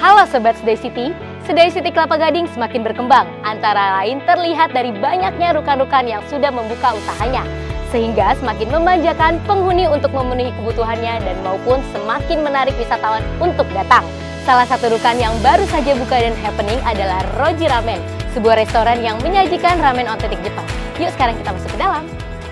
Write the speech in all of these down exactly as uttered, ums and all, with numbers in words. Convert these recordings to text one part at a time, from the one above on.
Halo Sobat Sedai City, Sedai City Kelapa Gading semakin berkembang, antara lain terlihat dari banyaknya rukan-rukan yang sudah membuka usahanya, sehingga semakin memanjakan penghuni untuk memenuhi kebutuhannya dan maupun semakin menarik wisatawan untuk datang. Salah satu rukan yang baru saja buka dan happening adalah Roji Ramen, sebuah restoran yang menyajikan ramen otentik Jepang. Yuk sekarang kita masuk ke dalam.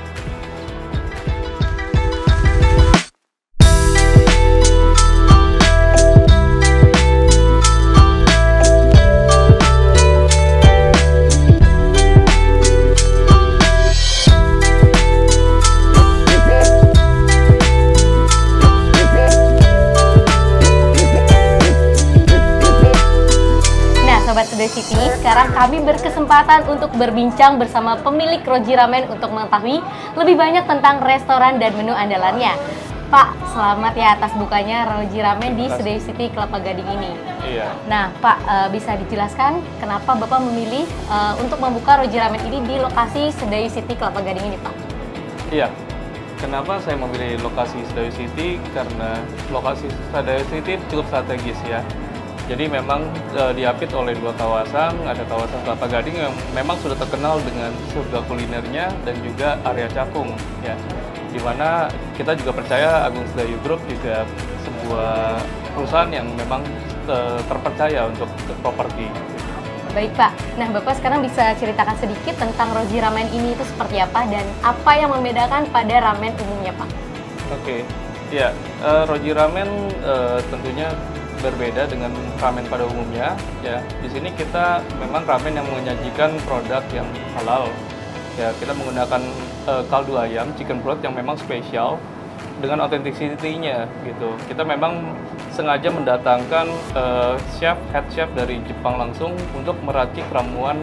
Sobat Sedai City, sekarang kami berkesempatan untuk berbincang bersama pemilik Roji Ramen untuk mengetahui lebih banyak tentang restoran dan menu andalannya. Pak, selamat ya atas bukanya Roji Ramen di Sedai City Kelapa Gading ini. Iya. Nah, Pak, bisa dijelaskan kenapa Bapak memilih untuk membuka Roji Ramen ini di lokasi Sedai City Kelapa Gading ini, Pak? Iya. Kenapa saya memilih lokasi Sedai City? Karena lokasi Sedai City cukup strategis ya. Jadi memang e, diapit oleh dua kawasan, ada kawasan Kelapa Gading yang memang sudah terkenal dengan surga kulinernya dan juga area Cakung, ya. Di mana kita juga percaya Agung Sedayu Group juga sebuah perusahaan yang memang e, terpercaya untuk properti. Baik Pak, nah Bapak sekarang bisa ceritakan sedikit tentang Roji Ramen ini itu seperti apa dan apa yang membedakan pada ramen umumnya Pak? Oke, ya e, Roji Ramen e, tentunya berbeda dengan ramen pada umumnya ya. Di sini kita memang ramen yang menyajikan produk yang halal. Ya, kita menggunakan uh, kaldu ayam, chicken broth yang memang spesial dengan authenticity-nya gitu. Kita memang sengaja mendatangkan uh, chef, head chef dari Jepang langsung untuk meracik ramuan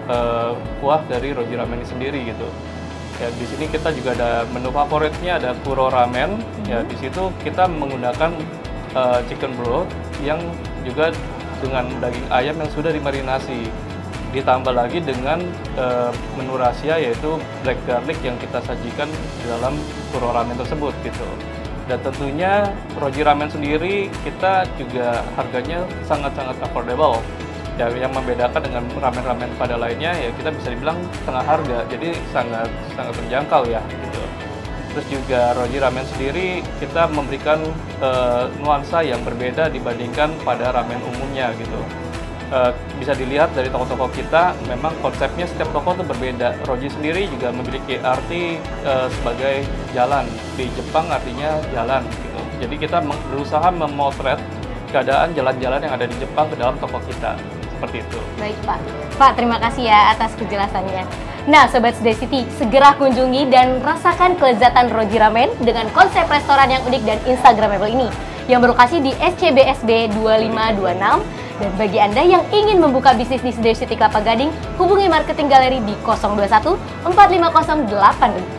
uh, kuah dari Roji Ramen ini sendiri gitu. Ya, di sini kita juga ada menu favoritnya, ada Kuro Ramen. Ya, di situ kita menggunakan uh, chicken broth yang juga dengan daging ayam yang sudah dimarinasi, ditambah lagi dengan uh, menu rahasia yaitu black garlic yang kita sajikan di dalam Kuro Ramen tersebut gitu. Dan tentunya Roji Ramen sendiri kita juga harganya sangat-sangat affordable. Ya, yang membedakan dengan ramen-ramen pada lainnya ya kita bisa dibilang setengah harga, jadi sangat sangat terjangkau ya gitu. Terus juga Roji Ramen sendiri kita memberikan uh, nuansa yang berbeda dibandingkan pada ramen umumnya gitu. Uh, bisa dilihat dari toko-toko kita, memang konsepnya setiap toko itu berbeda. Roji sendiri juga memiliki arti uh, sebagai jalan. Di Jepang artinya jalan gitu. Jadi kita berusaha memotret keadaan jalan-jalan yang ada di Jepang ke dalam toko kita. Seperti itu. Baik Pak. Pak, terima kasih ya atas penjelasannya. Nah, Sobat Sedai City, segera kunjungi dan rasakan kelezatan Roji Ramen dengan konsep restoran yang unik dan instagramable ini, yang berlokasi di S C B S B dua lima dua enam. Dan bagi Anda yang ingin membuka bisnis di Sedai City Kelapa Gading, hubungi marketing galeri di nol dua satu empat lima nol delapan.